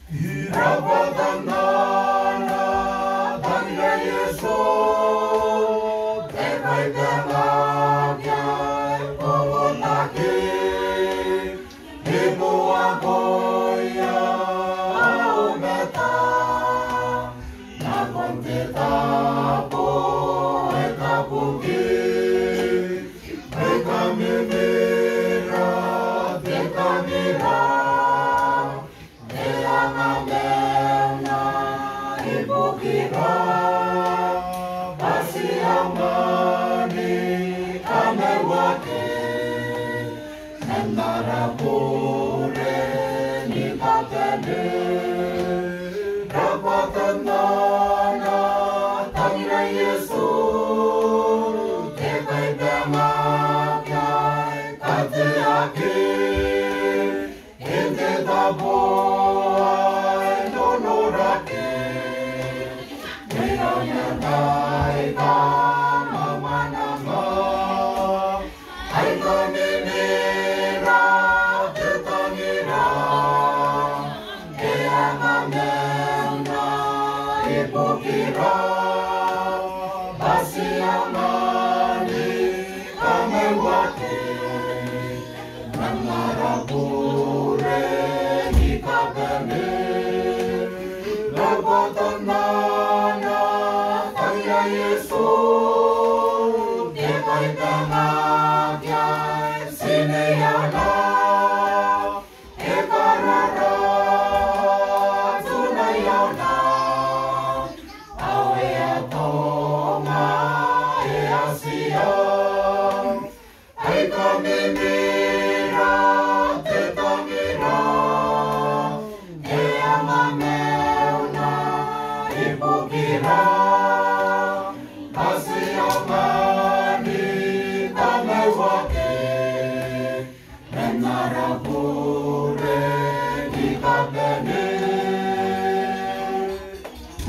Rabatanana Tangga Yesu Tepai Tengahnya Pawonake Ibu Agoya Aumeta Napon kita po Eka Bugi Eka Mimira Eka Mira Ea Ngamena Ibu Kira Pasi Amani Amewake Narapure Nikatene Rapatanana Tangga Yesu Tekai Tengahnya Katiaki Inte Taboai Donorake Miranya Taika Mamanama Aika Mimira Tetangira Ea Ngamena Ibu Kira Pasi Amani Amewake Narapure Nikabene Rabatanana Tangga Yesu Tepai Tengahnya Sineyana Ekarara Sunayana Awea Toma Ea Siam Aika Mimira Tetangira Ea Ngamena Ibu Kira